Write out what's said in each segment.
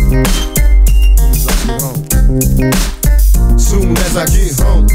Soon as I get home.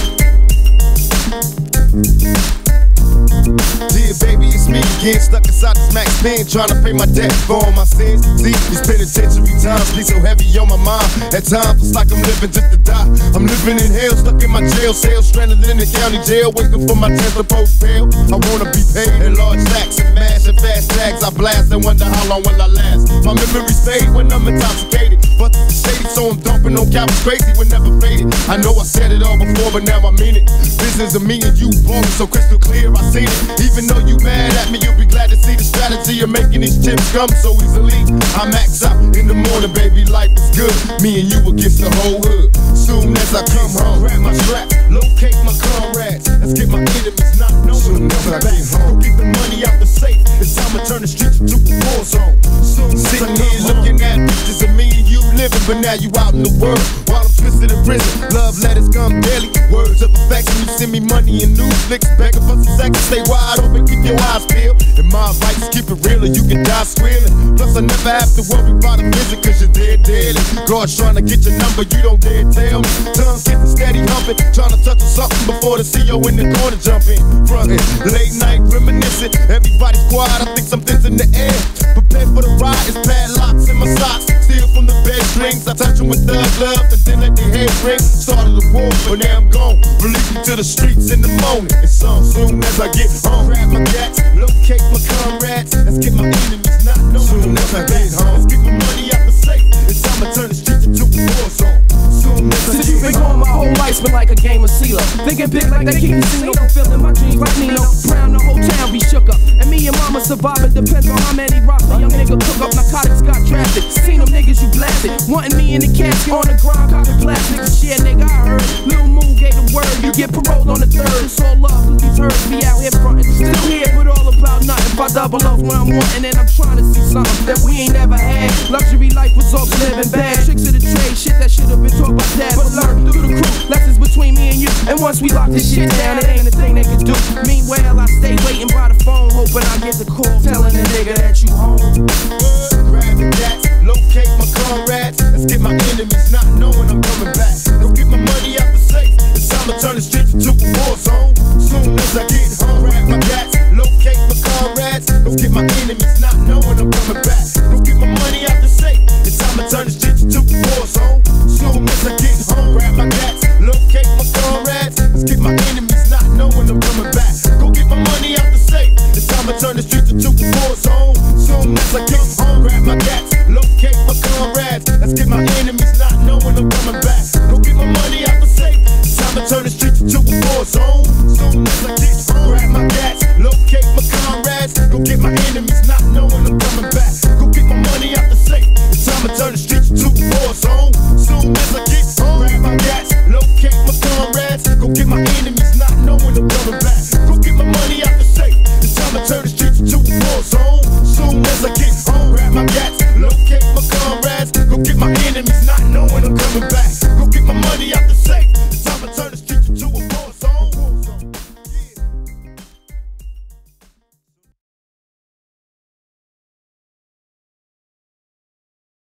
Dear baby, it's me again, stuck inside this max pen, trying to pay my debt for all my sins. See, these penitentiary times be so heavy on my mind. At times it's like I'm living just to die. I'm living in hell, stuck in my jail cell, stranded in the county jail, waiting for my 10th to post bail. I wanna be paid in large stacks and mash and fast tags. I blast and wonder how long will I last. My memories fade when I'm intoxicated, but it's shady, so I'm dumping on cap. Crazy when never faded. I know I said it all before, but now I mean it. Business of me and you, boy, so crystal clear, I seen it. Even though you mad at me, you'll be glad to see the strategy of making these chips come so easily. I max out in the morning, baby, life is good. Me and you against the whole hood. Soon as I come home, grab my strap, locate my comrades. Let's get my enemies not known. Soon as I get home, go get the money out the safe. It's time to turn the streets into a war zone. Soon sitting here looking at pictures of me and you living, but now you out in the world while I'm twisted in prison. Love letters come daily, words of affection. You send me money and news flicks, begging for some seconds. Stay wide open, keep your eyes peeled. And my advice is keep it real or you can die squealing. Plus I never have to worry about a visit, cause you're dead daily. God's trying to get your number, you don't dare tell me. Tongue getting steady humping, trying to touch on something before the CO in the corner jump in. Frontin', late night reminiscing, everybody's quiet, I think something's in the air. Prepare for the ride, it's padlocks in my socks. Steal from the bed strings, I touch them with thug love and then let their head ring. Started the war, but now I'm gone. Release me to the streets in the morning. It's on soon as I get home. Grab my gats, locate my comrades. Let's get my enemies not known. Soon as I get home, let's get my money out the safe. It's time to turn the streets into a war zone. Since you've been gone, my whole life's been like a game of CeeLo. Thinking big like that King Casino, fulfilling my dreams like Nino Brown. The whole town be shook up, and me and mama surviving depends on how many rocks a young nigga cook up. Narcotics got drafted, seen them niggas you blasted, wanting me in the casket on the ground, copy plastic. Shit, nigga, I heard Lil Moon gave the word, you get paroled on the 3rd. It's all love, cause these herds be out here frontin'. Still here, but all about nothing. If I double up where I'm wanting, and I'm trying to see something that we ain't never had. Luxury life was all living bad. Tricks of the trade, shit that should've been taught by dad. But learn through the crew, lessons between me and you. And once we lock this shit down, it ain't a thing they can do. Meanwhile, I stay waiting by the phone, hoping I get the call telling the nigga that you home. Grab the gats, locate my comrades. Let's get my enemies not knowing I'm coming back. Go get my money out the safe. It's time to turn the streets into a war zone. Soon as I get home, grab my gats, locate my comrades. Go get my enemies not knowing I'm coming back. Go get my money out the safe. It's time to turn the streets into a war zone. Soon as I get home, grab my gats, locate my comrades. Let's get my enemies not knowing I'm coming back. Go get my money out the safe. It's time to turn the streets into a war zone. Soon as I get home, grab my gats, locate my comrades. Let's get my enemies